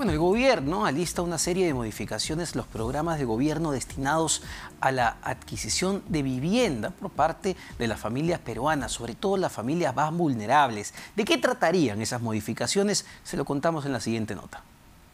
Bueno, el gobierno alista una serie de modificaciones en los programas de gobierno destinados a la adquisición de vivienda por parte de las familias peruanas, sobre todo las familias más vulnerables. ¿De qué tratarían esas modificaciones? Se lo contamos en la siguiente nota.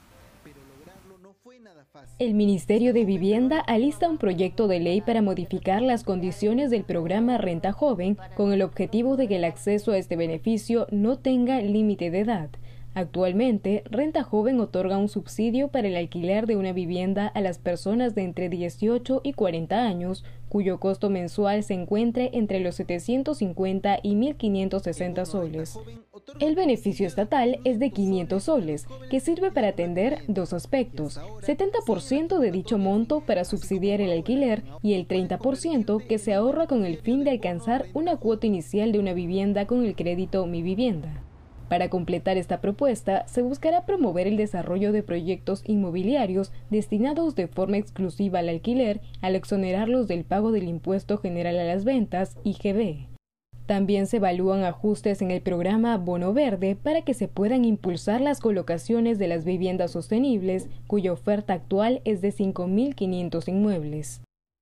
El Ministerio de Vivienda alista un proyecto de ley para modificar las condiciones del programa Renta Joven con el objetivo de que el acceso a este beneficio no tenga límite de edad. Actualmente, Renta Joven otorga un subsidio para el alquiler de una vivienda a las personas de entre 18 y 40 años, cuyo costo mensual se encuentre entre los 750 y 1.560 soles. El beneficio estatal es de 500 soles, que sirve para atender dos aspectos: 70% de dicho monto para subsidiar el alquiler y el 30% que se ahorra con el fin de alcanzar una cuota inicial de una vivienda con el crédito Mi Vivienda. Para completar esta propuesta, se buscará promover el desarrollo de proyectos inmobiliarios destinados de forma exclusiva al alquiler, al exonerarlos del pago del Impuesto General a las Ventas, IGB. También se evalúan ajustes en el programa Bono Verde para que se puedan impulsar las colocaciones de las viviendas sostenibles, cuya oferta actual es de 5.500 inmuebles.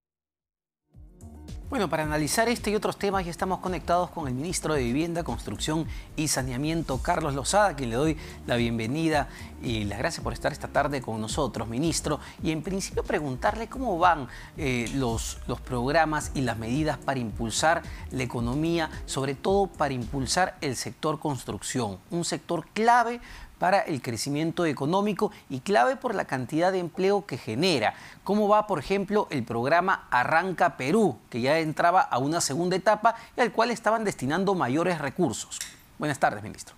Bueno, para analizar este y otros temas ya estamos conectados con el ministro de Vivienda, Construcción y Saneamiento, Carlos Lozada, a quien le doy la bienvenida y las gracias por estar esta tarde con nosotros, ministro. Y en principio preguntarle cómo van los programas y las medidas para impulsar la economía, sobre todo para impulsar el sector construcción, un sector clave para el crecimiento económico y clave por la cantidad de empleo que genera. ¿Cómo va, por ejemplo, el programa Arranca Perú, que ya entraba a una segunda etapa y al cual estaban destinando mayores recursos? Buenas tardes, ministro.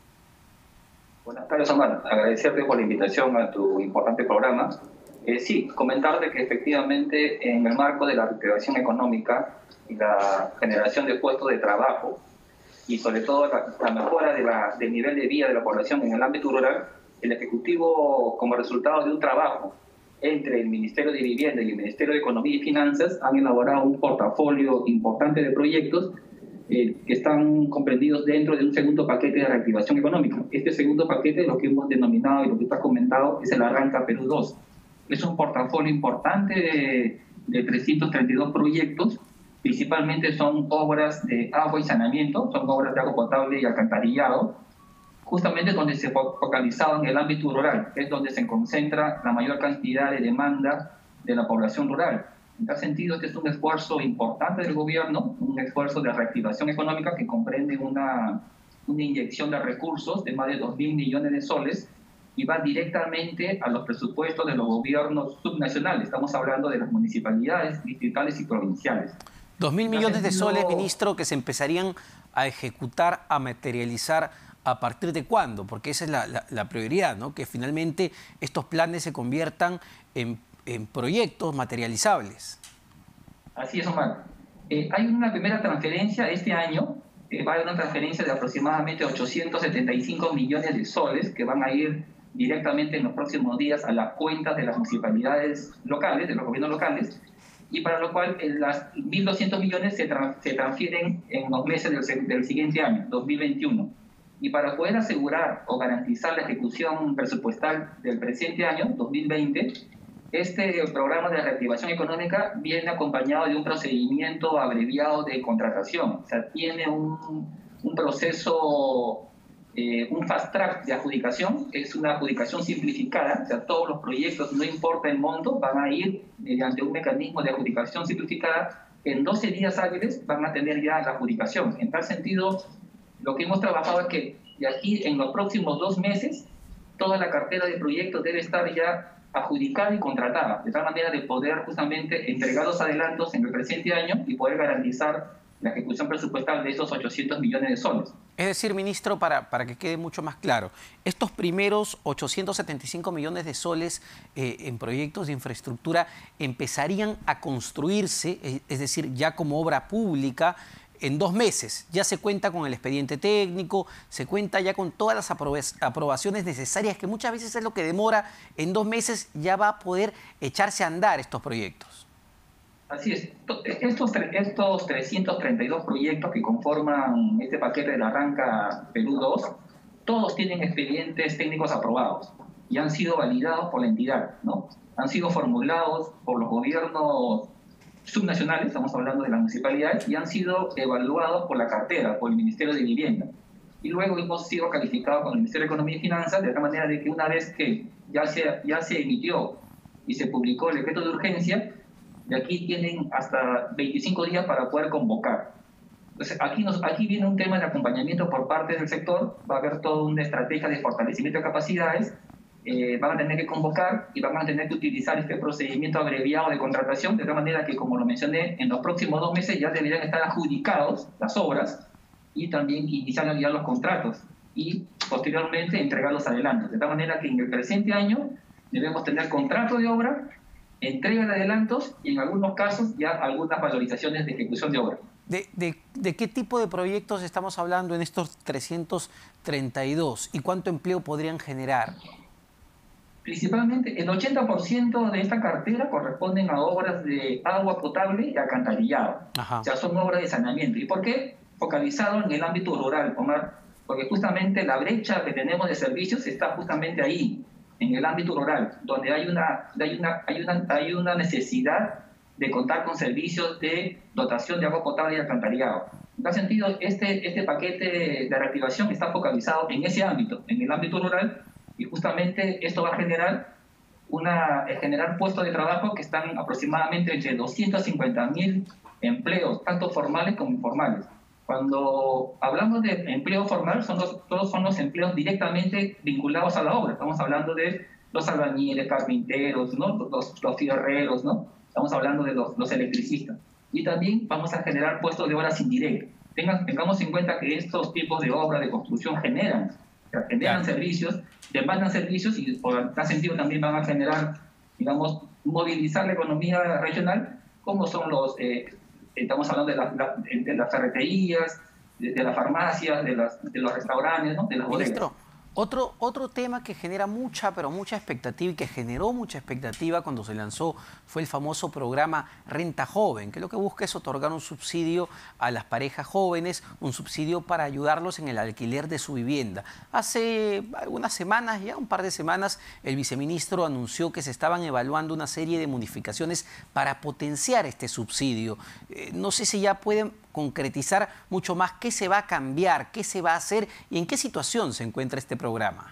Buenas tardes, Omar. Agradecerte por la invitación a tu importante programa. Sí, comentarte que efectivamente en el marco de la reactivación económica y la generación de puestos de trabajo, y sobre todo la mejora del nivel de vida de la población en el ámbito rural, el Ejecutivo, como resultado de un trabajo entre el Ministerio de Vivienda y el Ministerio de Economía y Finanzas, han elaborado un portafolio importante de proyectos que están comprendidos dentro de un segundo paquete de reactivación económica. Este segundo paquete, lo que hemos denominado y lo que está comentado, es el Arranca Perú 2. Es un portafolio importante de 332 proyectos. Principalmente son obras de agua y saneamiento, son obras de agua potable y alcantarillado, justamente donde se focalizado en el ámbito rural, que es donde se concentra la mayor cantidad de demanda de la población rural. En tal sentido, este es un esfuerzo importante del gobierno, un esfuerzo de reactivación económica que comprende una inyección de recursos de más de 2.000 millones de soles y va directamente a los presupuestos de los gobiernos subnacionales. Estamos hablando de las municipalidades, distritales y provinciales. 2.000 millones de soles, ministro, que se empezarían a ejecutar, a materializar, ¿a partir de cuándo? Porque esa es la prioridad, ¿no? Que finalmente estos planes se conviertan en proyectos materializables. Así es, Omar. Hay una primera transferencia este año, va a haber una transferencia de aproximadamente 875 millones de soles que van a ir directamente en los próximos días a las cuentas de las municipalidades locales, de los gobiernos locales, y para lo cual las 1.200 millones se transfieren en los meses del siguiente año, 2021. Y para poder asegurar o garantizar la ejecución presupuestal del presente año, 2020, este programa de reactivación económica viene acompañado de un procedimiento abreviado de contratación. O sea, tiene un proceso, un fast track de adjudicación, que es una adjudicación simplificada. O sea, todos los proyectos, no importa el monto, van a ir mediante un mecanismo de adjudicación simplificada. En 12 días hábiles van a tener ya la adjudicación. En tal sentido, lo que hemos trabajado es que de aquí en los próximos 2 meses, toda la cartera de proyectos debe estar ya adjudicada y contratada, de tal manera de poder justamente entregar los adelantos en el presente año y poder garantizar la ejecución presupuestal de esos 800 millones de soles. Es decir, ministro, para que quede mucho más claro, estos primeros 875 millones de soles en proyectos de infraestructura empezarían a construirse, es decir, ya como obra pública, en 2 meses. Ya se cuenta con el expediente técnico, se cuenta ya con todas las aprobaciones necesarias, que muchas veces es lo que demora. En 2 meses ya va a poder echarse a andar estos proyectos. Así es. Estos 332 proyectos que conforman este paquete del Arranca Perú 2, todos tienen expedientes técnicos aprobados. y han sido validados por la entidad, ¿no? Han sido formulados por los gobiernos subnacionales, estamos hablando de las municipalidades, y han sido evaluados por la cartera, por el Ministerio de Vivienda. Y luego hemos sido calificados con el Ministerio de Economía y Finanzas, de tal manera de que una vez que ya se emitió y se publicó el decreto de urgencia, de aquí tienen hasta 25 días para poder convocar. Entonces, aquí viene un tema de acompañamiento por parte del sector, va a haber toda una estrategia de fortalecimiento de capacidades, van a tener que convocar y van a tener que utilizar este procedimiento abreviado de contratación, de tal manera que, como lo mencioné, en los próximos 2 meses ya deberían estar adjudicados las obras y también iniciar ya los contratos y posteriormente entregar los adelantos. De tal manera que en el presente año debemos tener contrato de obra, entrega de adelantos y en algunos casos ya algunas valorizaciones de ejecución de obra. ¿De qué tipo de proyectos estamos hablando en estos 332 y cuánto empleo podrían generar? Principalmente el 80% de esta cartera corresponden a obras de agua potable y alcantarillado. Ajá. O sea, son obras de saneamiento. ¿Y por qué? Focalizado en el ámbito rural, Omar, porque justamente la brecha que tenemos de servicios está justamente ahí, en el ámbito rural, donde hay una necesidad de contar con servicios de dotación de agua potable y alcantarillado. En tal sentido, este paquete de reactivación está focalizado en ese ámbito, en el ámbito rural, y justamente esto va a generar puestos de trabajo que están aproximadamente entre 250.000 empleos, tanto formales como informales. Cuando hablamos de empleo formal, todos son los empleos directamente vinculados a la obra. Estamos hablando de los albañiles, carpinteros, ¿no? los fierreros, ¿no? Estamos hablando de los electricistas. Y también vamos a generar puestos de obras indirectas. Tengamos en cuenta que estos tipos de obras de construcción generan servicios, demandan servicios y por tal sentido también van a generar, digamos, movilizar la economía regional, como son estamos hablando de las ferreterías, de las farmacias, de los restaurantes, ¿no? De las bodegas. Ministro, otro tema que genera mucha expectativa y que generó mucha expectativa cuando se lanzó fue el famoso programa Renta Joven, que lo que busca es otorgar un subsidio a las parejas jóvenes, un subsidio para ayudarlos en el alquiler de su vivienda. Hace algunas semanas, ya un par de semanas, el viceministro anunció que se estaban evaluando una serie de modificaciones para potenciar este subsidio. No sé si ya pueden concretizar mucho más qué se va a cambiar, qué se va a hacer y en qué situación se encuentra este programa.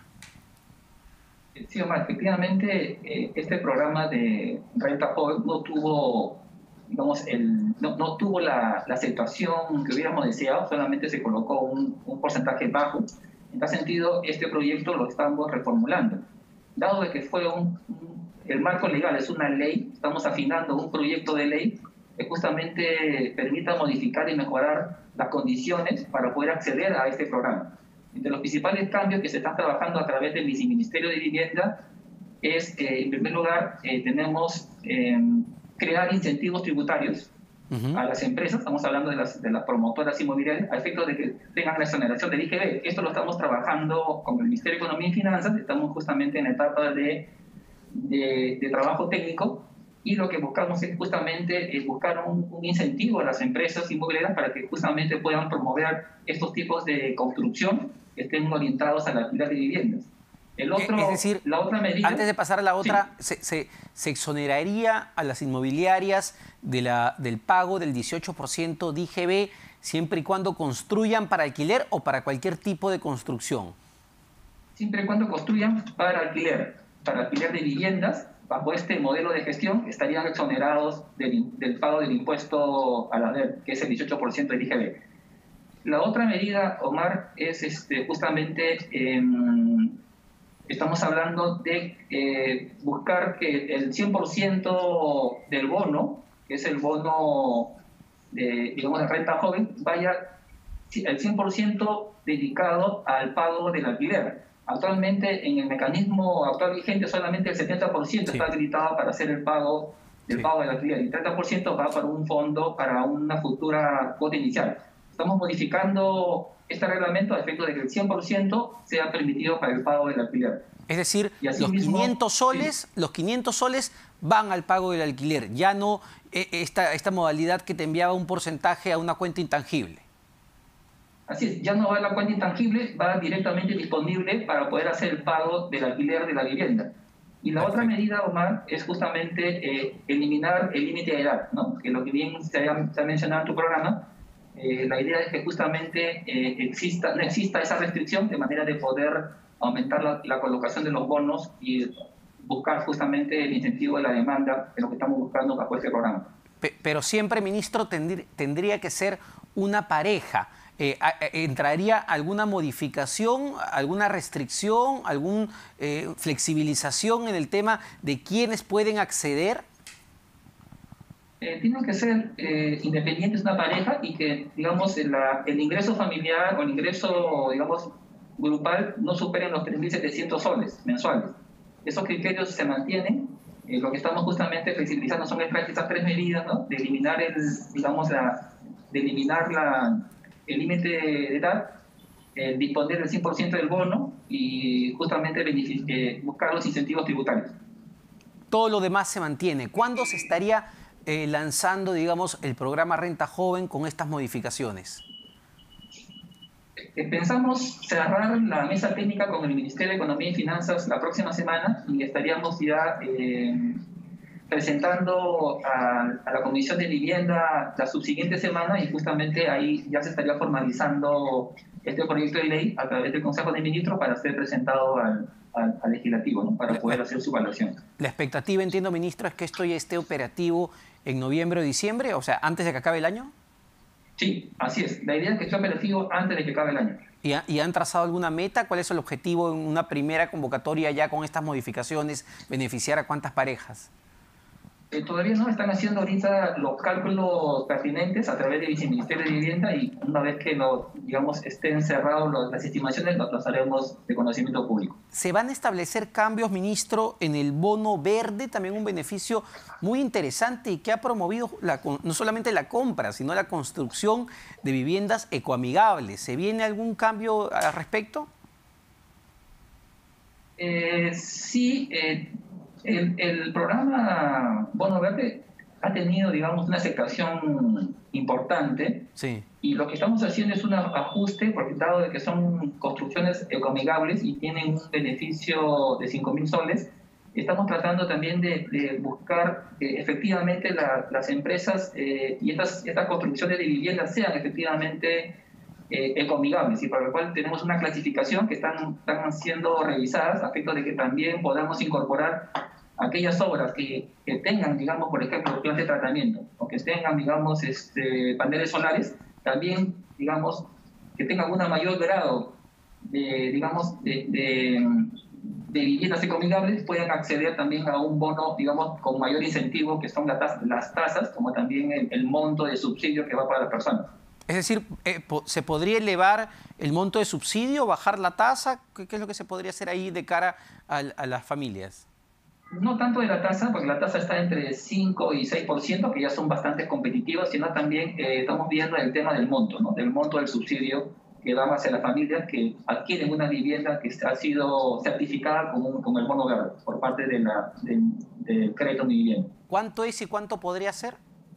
Sí, Omar, efectivamente este programa de Renta Joven no tuvo, digamos, no tuvo la aceptación que hubiéramos deseado, solamente se colocó un porcentaje bajo. En tal sentido, este proyecto lo estamos reformulando. Dado de que fue el marco legal es una ley, estamos afinando un proyecto de ley que justamente permita modificar y mejorar las condiciones para poder acceder a este programa. Entre los principales cambios que se están trabajando a través del Viceministerio de Vivienda es, en primer lugar, tenemos crear incentivos tributarios a las empresas, estamos hablando de las promotoras inmobiliarias, a efectos de que tengan la exoneración del IGB. Esto lo estamos trabajando con el Ministerio de Economía y Finanzas, estamos justamente en la etapa de trabajo técnico, y lo que buscamos es justamente buscar un incentivo a las empresas inmobiliarias para que justamente puedan promover estos tipos de construcción que estén orientados a la alquiler de viviendas. Es decir, la otra medida, antes de pasar a la otra, sí, se exoneraría a las inmobiliarias del pago del 18% de IGB siempre y cuando construyan para alquiler o para cualquier tipo de construcción. Siempre y cuando construyan para alquiler de viviendas. Bajo este modelo de gestión estarían exonerados del pago del impuesto a la DER, que es el 18% del IGB. La otra medida, Omar, es justamente, estamos hablando de buscar que el 100% del bono, que es el bono de renta joven, vaya el 100% dedicado al pago del alquiler. Actualmente, en el mecanismo actual vigente, solamente el 70% está habilitado para hacer el pago del alquiler. Y el 30% va para un fondo, para una futura cuota inicial. Estamos modificando este reglamento a efecto de que el 100% sea permitido para el pago del alquiler. Es decir, los 500 soles van al pago del alquiler, ya no esta modalidad que te enviaba un porcentaje a una cuenta intangible. Así es, ya no va a la cuenta intangible, va directamente disponible para poder hacer el pago del alquiler de la vivienda. Y la otra medida, Omar, es justamente eliminar el límite de edad, ¿no? Que lo que bien se ha mencionado en tu programa, la idea es que justamente no exista esa restricción de manera de poder aumentar la colocación de los bonos y buscar justamente el incentivo de la demanda, de lo que estamos buscando bajo este programa. Pero siempre, ministro, tendría que ser una pareja. ¿Entraría alguna modificación, alguna restricción, alguna flexibilización en el tema de quiénes pueden acceder? Tienen que ser independientes una pareja y que, digamos, el ingreso familiar o el ingreso, digamos, grupal no superen los 3.700 soles mensuales. Esos criterios se mantienen. Lo que estamos justamente flexibilizando son estas tres medidas, ¿no? De eliminar el límite de edad, disponer del 100% del bono y justamente buscar los incentivos tributarios. Todo lo demás se mantiene. ¿Cuándo se estaría lanzando, digamos, el programa Renta Joven con estas modificaciones? Pensamos cerrar la mesa técnica con el Ministerio de Economía y Finanzas la próxima semana y estaríamos ya presentando a la Comisión de Vivienda la subsiguiente semana y justamente ahí ya se estaría formalizando este proyecto de ley a través del Consejo de Ministros para ser presentado al Legislativo, ¿no? Para poder hacer su evaluación. La expectativa, entiendo, ministro, es que esto ya esté operativo en noviembre o diciembre, o sea, antes de que acabe el año. Sí, así es. La idea es que esté operativo antes de que acabe el año. ¿Y han trazado alguna meta? ¿Cuál es el objetivo en una primera convocatoria ya con estas modificaciones? ¿Beneficiar a cuántas parejas? Todavía no están haciendo ahorita los cálculos pertinentes a través del Viceministerio de Vivienda y una vez que estén cerrados las estimaciones, los haremos de conocimiento público. ¿Se van a establecer cambios, ministro, en el bono verde? También un beneficio muy interesante y que ha promovido no solamente la compra, sino la construcción de viviendas ecoamigables. ¿Se viene algún cambio al respecto? Sí. El programa Bono Verde ha tenido, digamos, una aceptación importante. Sí. Y lo que estamos haciendo es un ajuste, porque dado de que son construcciones ecoamigables y tienen un beneficio de 5.000 soles, estamos tratando también de buscar que efectivamente las empresas y estas construcciones de viviendas sean efectivamente ecoamigables, y para lo cual tenemos una clasificación que están siendo revisadas a efecto de que también podamos incorporar aquellas obras que tengan, digamos, por ejemplo, plan de tratamiento, o que tengan, digamos, paneles solares, también, digamos, que tengan un mayor grado de viviendas ecoamigables, puedan acceder también a un bono, digamos, con mayor incentivo, que son las tasas, como también el monto de subsidio que va para las personas. Es decir, ¿se podría elevar el monto de subsidio, bajar la tasa? ¿Qué es lo que se podría hacer ahí de cara a las familias? No tanto de la tasa, porque la tasa está entre 5 y 6%, que ya son bastante competitivas, sino también estamos viendo el tema del monto, ¿no? Del monto del subsidio que va hacia las familias que adquieren una vivienda que ha sido certificada como el bono verde por parte del crédito de vivienda. ¿Cuánto es y cuánto podría ser?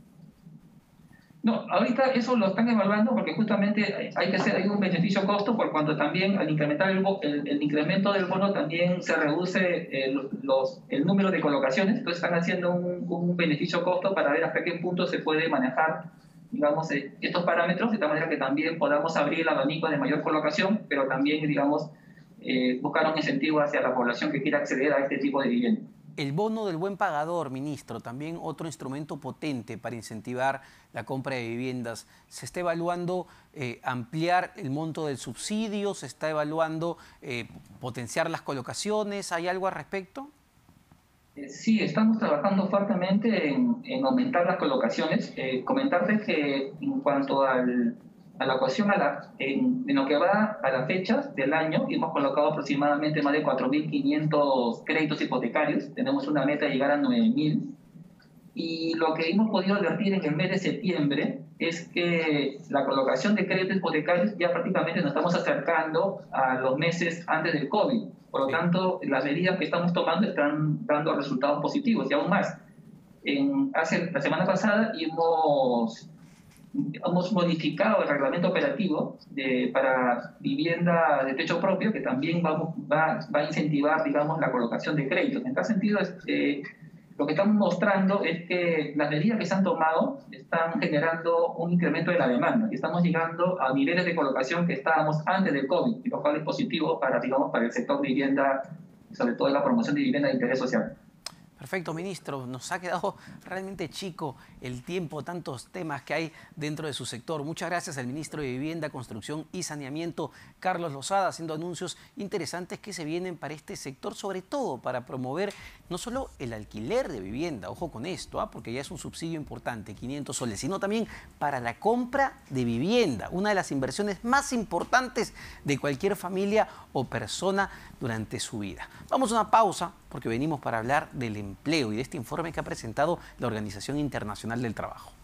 No, ahorita eso lo están evaluando porque justamente hay un beneficio-costo por cuanto también al incrementar el incremento del bono también se reduce el número de colocaciones, entonces están haciendo un beneficio-costo para ver hasta qué punto se puede manejar, digamos, estos parámetros de tal manera que también podamos abrir el abanico de mayor colocación, pero también, digamos, buscar un incentivo hacia la población que quiera acceder a este tipo de vivienda. El bono del buen pagador, ministro, también otro instrumento potente para incentivar la compra de viviendas. ¿Se está evaluando ampliar el monto del subsidio? ¿Se está evaluando potenciar las colocaciones? ¿Hay algo al respecto? Sí, estamos trabajando fuertemente en aumentar las colocaciones. Comentarte que en cuanto a la ecuación, en lo que va a la fecha del año, hemos colocado aproximadamente más de 4.500 créditos hipotecarios. Tenemos una meta de llegar a 9.000. Y lo que hemos podido advertir en el mes de septiembre es que la colocación de créditos hipotecarios ya prácticamente nos estamos acercando a los meses antes del COVID. Por lo tanto, las medidas que estamos tomando están dando resultados positivos y aún más. La semana pasada hemos hemos modificado el reglamento operativo para vivienda de techo propio, que también va a incentivar, digamos, la colocación de créditos. En tal sentido, lo que estamos mostrando es que las medidas que se han tomado están generando un incremento de la demanda y estamos llegando a niveles de colocación que estábamos antes del COVID, lo cual es positivo para, digamos, para el sector de vivienda, sobre todo la promoción de vivienda de interés social. Perfecto, ministro. Nos ha quedado realmente chico el tiempo, tantos temas que hay dentro de su sector. Muchas gracias al ministro de Vivienda, Construcción y Saneamiento, Carlos Lozada, haciendo anuncios interesantes que se vienen para este sector, sobre todo para promover no solo el alquiler de vivienda, ojo con esto, porque ya es un subsidio importante, 500 soles, sino también para la compra de vivienda, una de las inversiones más importantes de cualquier familia o persona durante su vida. Vamos a una pausa porque venimos para hablar del empleo y de este informe que ha presentado la Organización Internacional del Trabajo.